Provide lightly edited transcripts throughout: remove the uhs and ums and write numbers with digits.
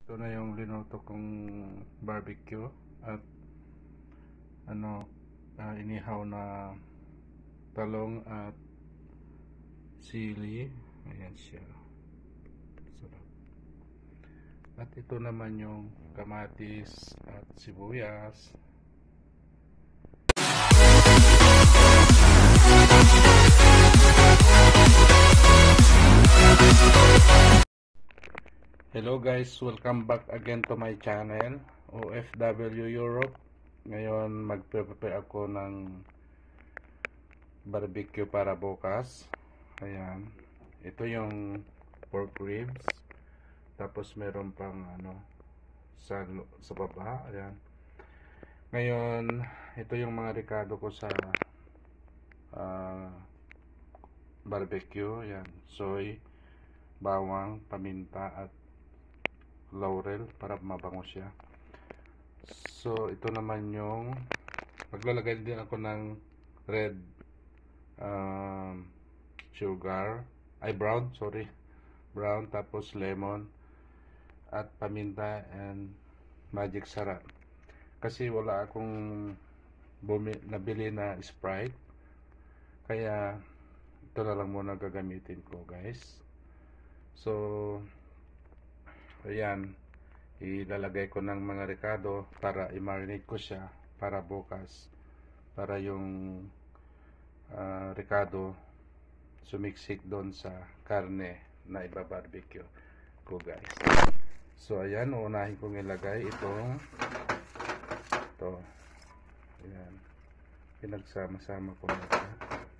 Ito na yung linuto kong barbecue at inihaw na talong at sili. Ayan siya. Sarap. At ito naman yung kamatis at sibuyas. Hello guys, welcome back again to my channel, OFW Europe. Ngayon magpe-prepare ako ng barbecue para bukas. Ayan, ito yung pork ribs. Tapos meron pang sa baba. Ayan. Ngayon, ito yung mga rekado ko sa barbecue. Ayan, soy, bawang, paminta at laurel para mabango siya. So ito naman yung maglalagay din ako ng red brown, tapos lemon at paminta and magic sarap. Kasi wala akong nabili na Sprite, kaya ito na lang muna gagamitin ko guys. So ayan, ilalagay ko ng mga rekado para i-marinate ko siya para bukas, para yung rekado sumiksik doon sa karne na ibabarbecue ko guys. So ayan, uunahin kong ilagay ito. Ayan, pinagsama-sama ko na ito.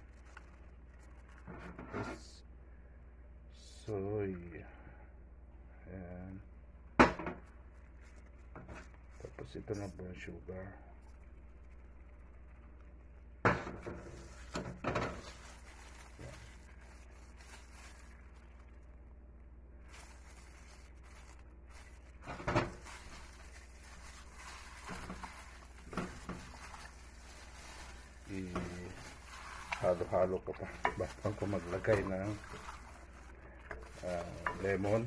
Soy. Ayan. Tapos ito na brown sugar. Halo-halo ko pa bago ko maglagay ng lemon.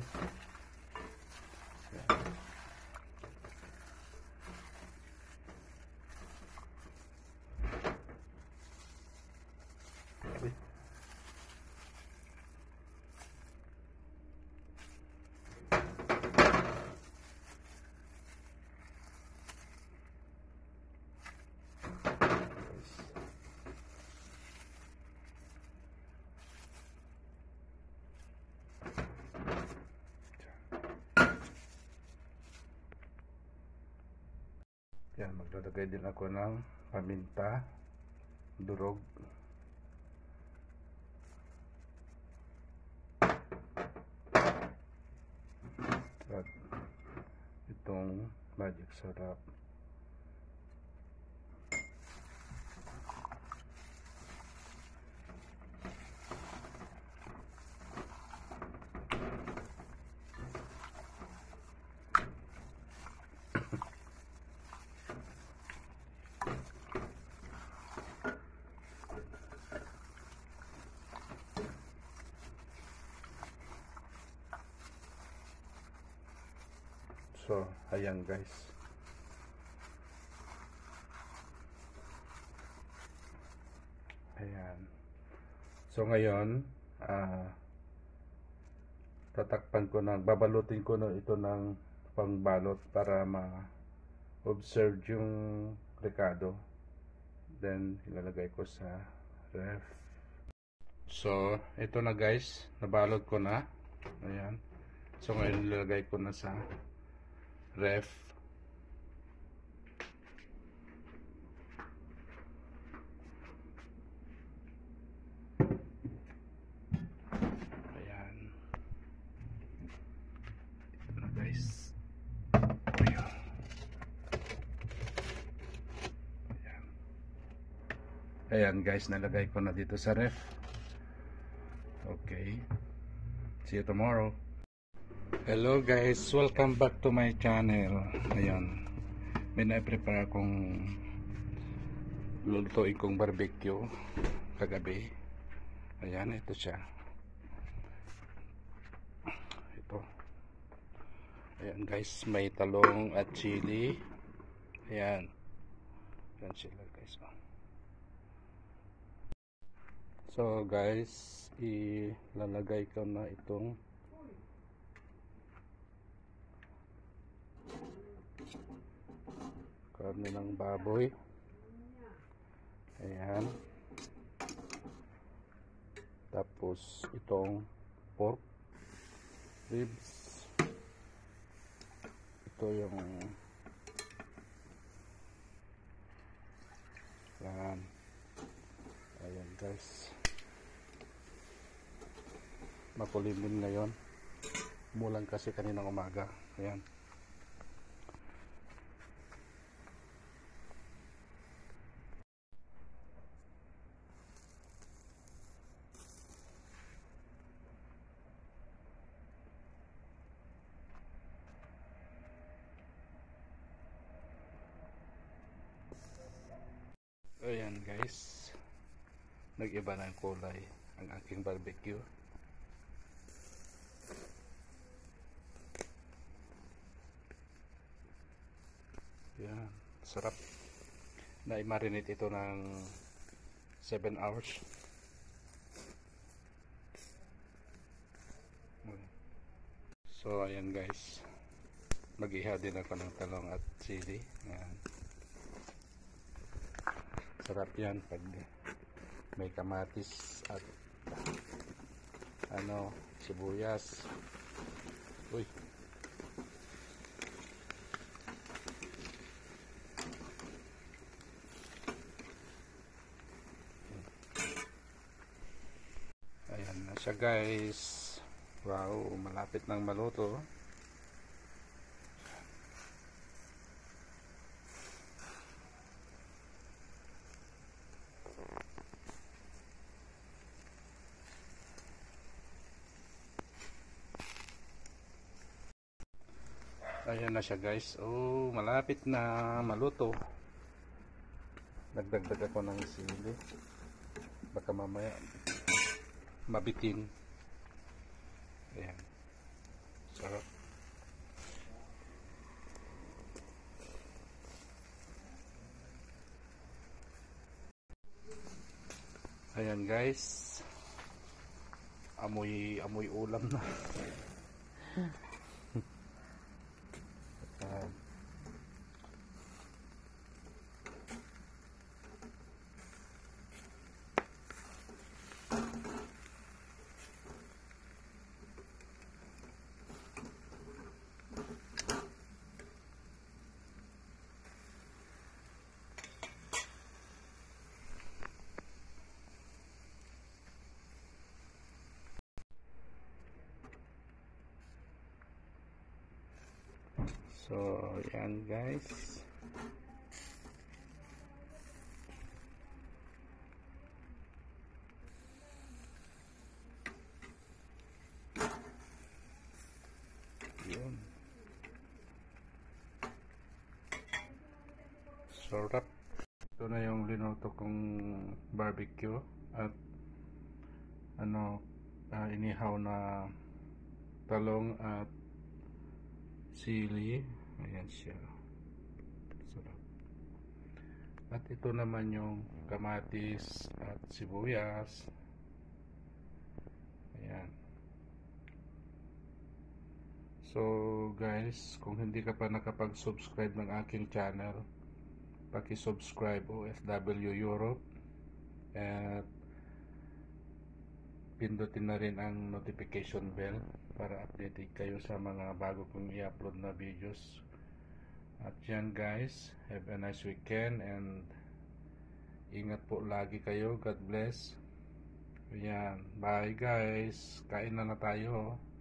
Yan, maglalagay din ako ng paminta, durog. At itong magic sarap. So, ayan guys. Ayan. So, ngayon, tatakpan ko na, babalutin ko na ito ng pangbalot para ma-observe yung rekado. Then, ilalagay ko sa ref. So, ito na guys. Nabalot ko na. Ayan. So, ngayon ilalagay ko na sa ref. Ayan. Ito na guys. Ayan. Ayan guys, nalagay ko na dito sa ref. Okay. See you tomorrow. Hello guys, welcome back to my channel. Ayan, may na-prepare akong lulutuin kong barbecue kagabi. Ayan, ito siya. Ito. Ayan guys, may talong at chili. Ayan. Ayan sila guys. So guys, ilalagay ko na itong karne ng baboy. Ayan. Tapos itong pork ribs. Ito yung yan. Ayan guys. Makulimlim ngayon. Umulan kasi kaninang umaga. Ayan. Ayan guys, nag-iba na ang kulay ang aking barbecue. Yan, sarap. Na-marinate ito ng 7 hours. So ayan guys, mag-iha din ako ng talong at chili. Ayan. Sarap yan pag may kamatis at sibuyas. Uy. Ayan na siya guys. Wow, malapit nang maluto. Ayan na siya guys. Oh, malapit na maluto. Nagdagdag ako ng sili. Baka mamaya mabitin. Ayan. Sarap. Ayan guys. Amoy ulam na. So, yan guys. Yun. Sarap. Ito na yung linuto kong barbecue at inihaw na talong at sili. Ayan siya. Sarap. At ito naman yung kamatis at sibuyas. Ayan. So guys, kung hindi ka pa nakapag-subscribe ng aking channel, paki-subscribe OFW Europe at pindutin na rin ang notification bell para updated kayo sa mga bago kong i-upload na videos. At yan guys, have a nice weekend and ingat po lagi kayo. God bless. Ayan, bye guys, kain na tayo.